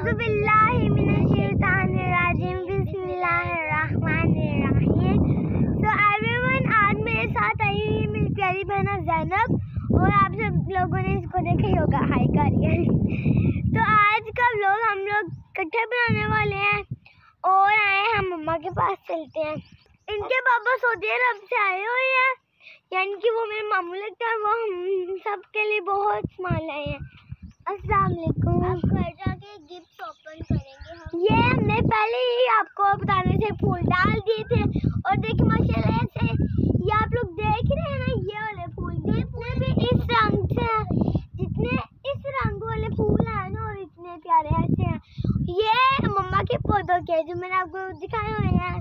औज़ुबिल्लाहिमिनश्शैतानिर्रजीम बिस्मिल्लाहिर्रहमानिर्रहीम। तो एवरीवन, आज मेरे साथ आई हुई है मेरी प्यारी बहन ज़ैनब और आप सब लोगों ने इसको देखा ही होगा, हाय करिए। तो आज का व्लॉग हम लोग इकट्ठे बनाने वाले हैं और आए हम मम्मा के पास चलते हैं। इनके पापा सऊदी अरब से आए हुए हैं, यानी कि वो मेरे मामू लगता है, वो हम सब के लिए बहुत सामान लाए हैं। अस्सलाम वालेकुम। अब घर जाके गिफ्ट ओपन करेंगे हम। ये हमने पहले ही आपको बताने से फूल डाल दिए थे और देखिए माशाल्लाह से ये आप लोग देख रहे हैं ना, ये वाले फूल जितने भी इस रंग से हैं, जितने इस रंग वाले फूल हैं ना और इतने प्यारे ऐसे हैं, ये मम्मा के पौधों के जो मैंने आपको दिखाए हुए हैं।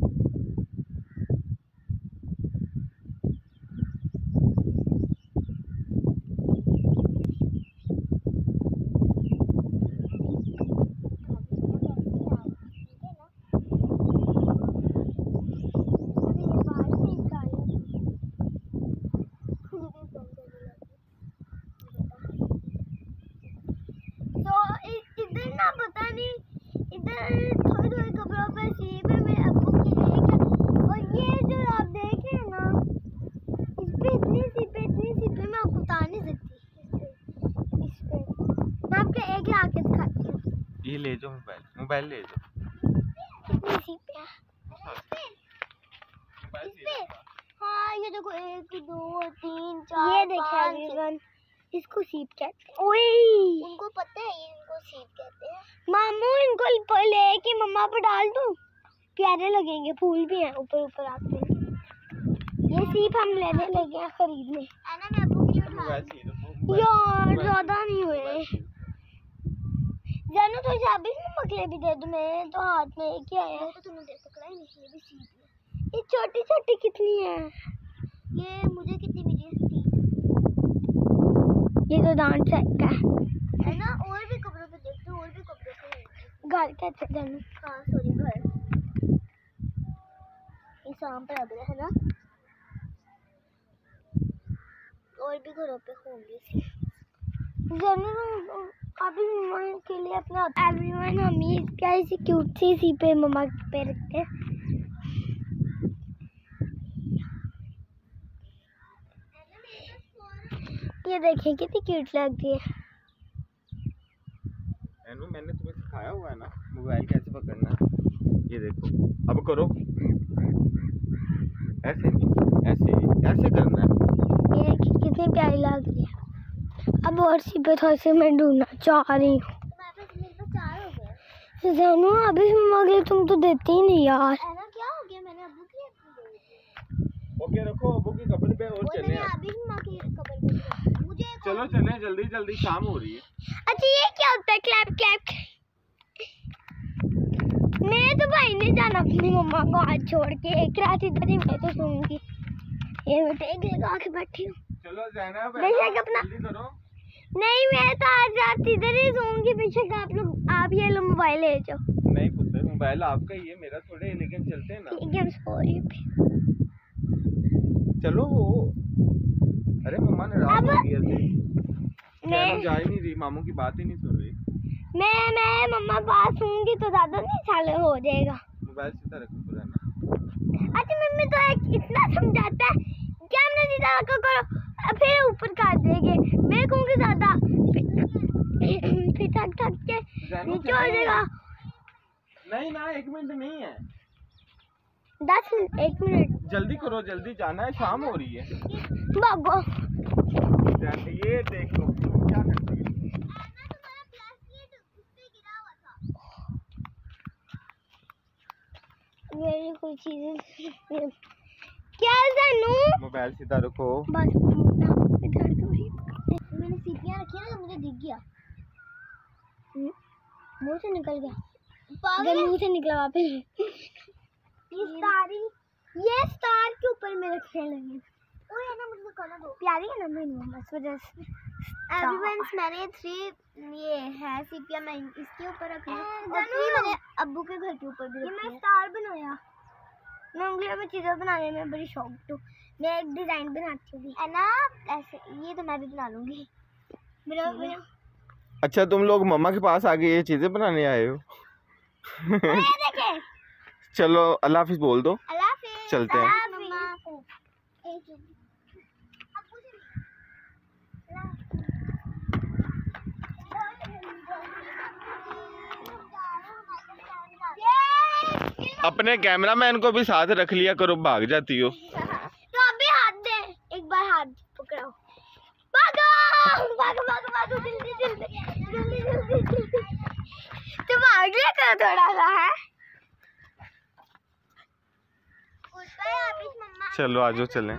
ना पता नहीं, इधर थोड़ी थोड़ी कपड़ों पे सीप है मेरे अब्बू की एक, और ये जो आप देख रहे हैं ना, इस पे इतनी सीपे मैं आपको बता नहीं सकती। इस पे मैं आपको एक आके दिखाती हूँ। ये ले जाओ, मोबाइल ले जाओ। कितनी सीपे हैं इस पे? हाँ ये देखो, 1 2 3 4 ये देखिए, इसको सीप कहते हैं। ओए उनको पता है ये इनको सीप कहते हैं। मामू इनको लेके मम्मा पर डाल दूं, प्यारे लगेंगे, फूल भी हैं ऊपर ऊपर आते हैं। ये सीप हम लेने लगे हैं खरीदने। मैं अब्बू के लिए उठा यार, ज्यादा नहीं हुए जानू, तो चाबी में मकले भी दे दो, मैं तो हाथ में एक ही आया। तो तुमने देख पकड़ा ही नहीं, ये भी सीप है। ये छोटी छोटी कितनी है? ये मुझे कितनी मिली है? ये तो दान सेट का है ना। और भी कपड़ों पे देखते हो, और भी कपड़ों पे घर कैसे जानू? हाँ सॉरी, घर इस आम पर लग रहा है ना, और भी घरों पे होंगे जानू। अभी मम्मा के लिए अपना एवरीवन हम ये प्यारी सी क्यूट सी पे मम्मा पे रखते हैं। ये देखें कितनी क्यूट लगती है। मैंने तुम्हें सिखाया हुआ है ना मोबाइल कैसे पकड़ना है। ये देखो, अब करो, ऐसे नहीं, ऐसे करना है। ये कितनी प्यारी लग रही है। अब और सी पे थोड़ी सी मैं ढूंढना चाह रही हूँ। जानू अभी मगर तुम तो देते ही नहीं यार। है ना, क्या हो गया? मैंने अब्बू की ओके रखो, अब्बू के कपड़े पे और चले। अभी माँ के कपड़े पे मुझे चलो चले, जल्दी जल्दी, शाम हो रही है। अच्छा ये क्या होता है? Clap clap. मैं तो भाई नहीं जाना अपनी मम्मा को आज छोड़ के, एक रात इधर ही मैं तो सोऊंगी। ये मैं टेक लगा के बैठी हूँ। चलो ज़ैनब अपना जल्दी करो। नहीं, मैं तो आज रात इधर ही सोऊंगी। पीछे का आप ये लो मोबाइल ले जाओ। नहीं पुत्र, मोबाइल आपका ही है, मेरा थोड़े, लेकिन चलते हैं ना। ठीक है, सो रही हूँ। चलो। अरे मम्मा ने रात हो गई है, मैं जा ही नहीं रही, मामू की बात ही नहीं सुन रही। मैं मम्मा पास होंगी तो ज्यादा नहीं साल हो जाएगा। मोबाइल सीधा रखो पुराना। अच्छा मम्मी तो इतना समझाता है, क्या हमने सीधा रखो करो, फिर ऊपर काट देंगे। मैं कहूँगी ज्यादा फिर थक के नीचे हो जाएगा। नहीं ना, 1 मिनट नहीं है, 10 मिनट, 1 मिनट। जल्दी करो, जल्दी जाना है, शाम हो रही है। भागो। ये देख लो क्या करती है। मेरी कोई चीज़ें क्या जानू? मोबाइल सीधा रखो। बस इधर तो ही मैंने सीपियाँ रखी ना, तो मुझे दिख गया, मुँह से निकल गया, मुँह से निकला वापस। ये स्टार के ऊपर में रखने लगे। ओए है ना, मुझे करना दो, प्यारी है ना मेरी मम्मा, इस वजह से। एवरीवन, मैंने 3 ये है सीपियाँ मैं इसके ऊपर रखी है, और 3 मैंने अब्बू के घर के ऊपर भी रखी है। मैं स्टार बनाया। मैं उंगलियों में चीज़ें बनाने में बड़ी शौक हूँ। मैं एक डिज़ाइन बनाती हूँ है ना, ऐसे। ये तो मैं भी बना लूँगी। बनाओ बनाओ। अच्छा तुम लोग मम्मा के पास आके ये चीजें बनाने आए हो? ये देखें। चलो अल्लाह हाफिज बोल दो, अल्लाह हाफिज। चलते हैं। अपने कैमरामैन को भी साथ रख लिया करो, भाग जाती हो। तो अभी हाथ दे, एक बार हाथ पकड़ो, भागो भागो भागो भागो, जल्दी जल्दी जल्दी जल्दी जल्दी। तो भाग लिया करो थोड़ा सा है। चलो आजो चलें।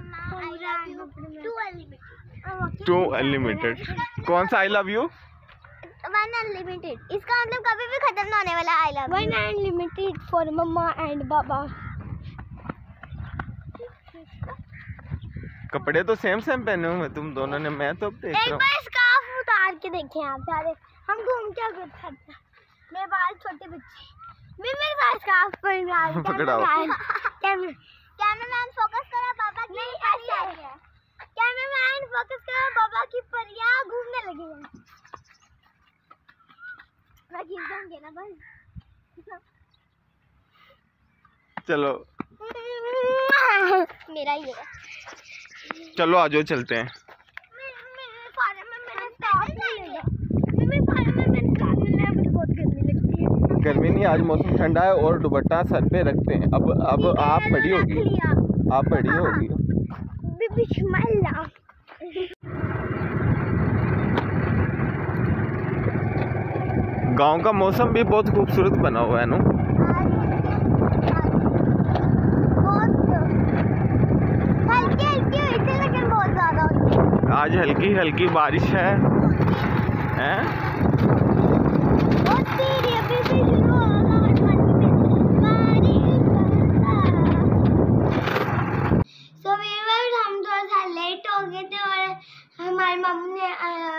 2 अनलिमिटेड। कौन सा आई लव यू? 1 अनलिमिटेड। इसका मतलब कभी भी खत्म ना होने वाला I love you. 1 unlimited for मम्मा एंड बाबा। कपड़े तो सेम सेम पहने हुए तुम दोनों ने, मैं तो देख रहा हूँ। एक बार स्कार्फ उतार के देखें आप सारे, हम घूम क्या करते हैं। मेरे बाल छोटे बच्चे, मेरे पास स्कार्फ पहन। कैमरामैन फोकस करो, बाबा की परियां। कैमरामैन फोकस करो, बाबा की परियां घूमने लगी है। मैं गिर जाऊंगी ना बस। चलो मेरा ही है। चलो आजो चलते हैं। गर्मी नहीं, आज मौसम ठंडा है और दुपट्टा सर पे रखते हैं। अब आप बड़ी होगी, आप बड़ी होगी। गांव का मौसम भी बहुत खूबसूरत बना हुआ है ना। आज हल्की हल्की बारिश है, हैं? हम थोड़ा सा लेट हो गए थे और हमारी मम्मी ने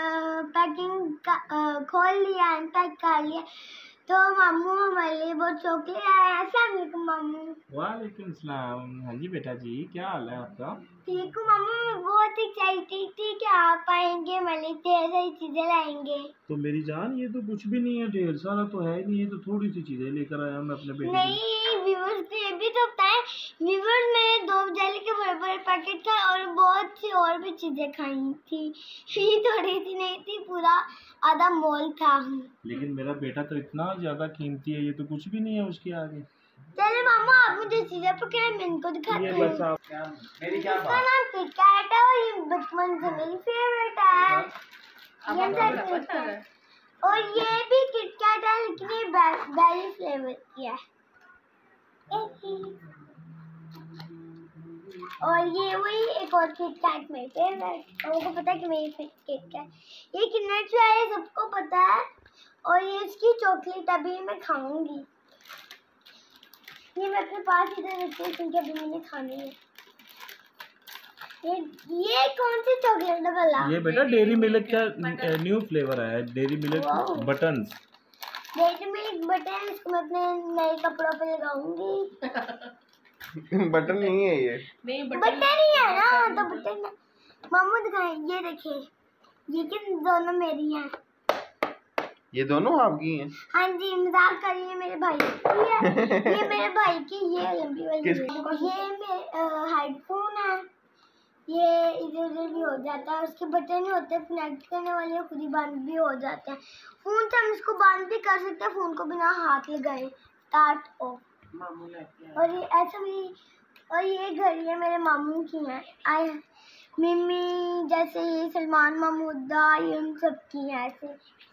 पैकिंग खोल लिया, अनपैक कर लिया। तो मामू हमारे लिए बहुत चॉकलेट आया है। अस्सलाम वालेकुम मामू। वालेकुम सलाम। हाँ जी बेटा जी, क्या हाल है आपका? ठीक हूँ मामू, मैं बहुत एक्साइटेड थी कि आप आएंगे, मैंने ढेर सारी चीजें लाएंगे। तो मेरी जान ये तो कुछ भी नहीं है, ढेर सारा तो है ही नहीं, है तो थोड़ी सी चीजें लेकर आया मैं अपने बेटे के लिए। नहीं व्यूअर्स को ये भी तो बताएं, व्यूअर्स मैंने 2 जेली के बड़े बड़े पैकेट खाए और बहुत सी और भी चीजें खाई थी। ये थोड़ी सी नहीं थी, पूरा आधा मॉल था। लेकिन मेरा बेटा तो इतना ज्यादा कीमती है, ये तो कुछ भी नहीं है उसके आगे। चले मामा आप मुझे चीजें पकड़े, मैं इनको दिखाती ये हूँ। बस आप मेरी क्या इसका नाम किटकैट है और ये बचपन से मेरी फेवरेट है। और ये भी किटकैट है, लेकिन ये बेरी फ्लेवर की है। और ये वही एक और किटकैट मेरी फेवरेट, और को पता है कि मेरी किटकैट ये कितना अच्छा है, सबको पता है। और ये इसकी चॉकलेट अभी मैं खाऊंगी, ये मैं अपने पास इधर रखती हूँ क्योंकि अभी मैंने खानी है। ये कौन सी चॉकलेट है भला? ये बेटा डेयरी मिल्क का न्यू फ्लेवर है, Dairy Milk buttons. Dairy Milk button, इसको मैं अपने नए कपड़ों पे लगाऊंगी। बटन नहीं है ये, बटन ही है ना, तो बटन मामू दिखाएं। ये देखिए, ये किन दोनों मेरी हैं। ये दोनों आपकी हैं? हाँ जी, मजाक करिए, मेरे भाई ये मेरे भाई की, ये लंबी वाली ये मेरे हेडफोन है। ये इधर उधर भी हो जाता है, उसके बटन ही होते हैं कनेक्ट करने वाले, खुद ही बंद भी हो जाते हैं। फोन से हम इसको बंद भी कर सकते हैं, फोन को बिना हाथ लगाए स्टार्ट ऑफ। और ये ऐसा भी, और ये घड़ियाँ मेरे मामू की हैं, आए मिमी जैसे, ये सलमान महमूदा, ये उन सब की हैं ऐसे।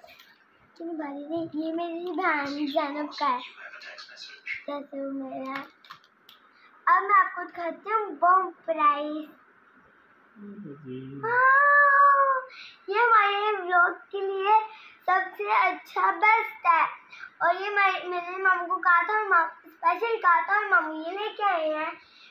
ये मेरी बहन जैनब का है, जैसे मेरा। अब मैं आपको दिखाती हूँ बम प्राइस। ये हमारे व्लॉग के लिए सबसे अच्छा बेस्ट है। और ये मैंने मामू को कहा था, स्पेशल कहा था, और मामू ये लेके आए हैं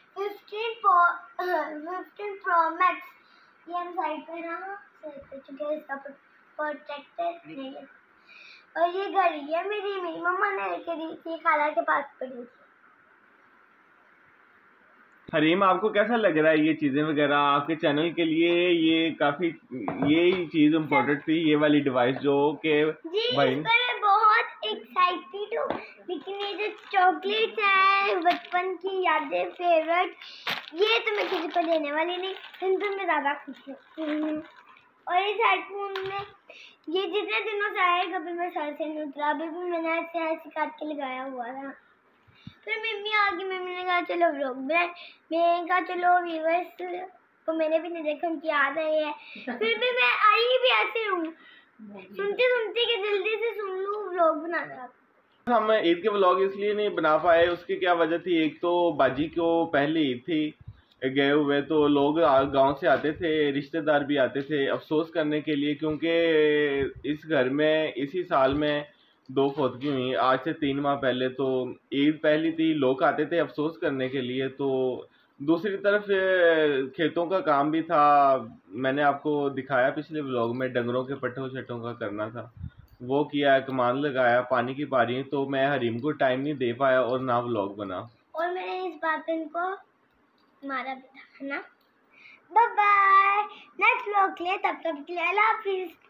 15 प्रो मैक्स। ये हम साइड पे रहा चुके हैं, इसका प्रोटेक्टर नहीं है। और ये घड़ी है मेरी मम्मा ने लेके दी थी, खाला के पास पड़ी थी। हरीम, आपको कैसा लग रहा है ये चीजें वगैरह? आपके चैनल के लिए ये काफी ये चीज इम्पोर्टेंट थी, ये वाली डिवाइस जो कि भाई इस पर मैं बहुत एक्साइटेड हूँ, लेकिन ये जो चॉकलेट्स हैं बचपन की यादें फेवरेट, ये तो मैं किसी को देने वाली नहीं, इनसे मैं ज़्यादा खुश हूँ। और इस हेडफोन में ये जितने दिनों से आए कभी मैं सर से नहीं उतरा, अभी भी मैंने ऐसे काट के लगाया हुआ था। फिर मम्मी आ गई, मम्मी ने कहा चलो व्लॉग बनाए, मैंने कहा चलो व्यूअर्स को मैंने भी नहीं देखा, उनकी याद आई है, फिर भी मैं आई भी ऐसे हूँ सुनते सुनते कि जल्दी से सुन लूँ व्लॉग बनाना। हम ईद के व्लॉग इसलिए नहीं बना पाए, उसकी क्या वजह थी? एक तो बाजी को पहली ईद थी गए हुए, तो लोग गांव से आते थे, रिश्तेदार भी आते थे अफसोस करने के लिए, क्योंकि इस घर में इसी साल में 2 फौतगी हुई आज से 3 माह पहले। तो ईद पहली थी, लोग आते थे अफसोस करने के लिए। तो दूसरी तरफ खेतों का काम भी था, मैंने आपको दिखाया पिछले व्लॉग में, डंगरों के पट्ठों शट्ठों का करना था, वो किया, कमान लगाया, पानी की पारी। तो मैं हरीम को टाइम नहीं दे पाया और ना व्लॉग बना, और मैंने इस बात पे इनको मारा भी था, है ना। बाय बाय, नेक्स्ट व्लॉग के लिए तब तक के लिए अल्लाह हाफिज़।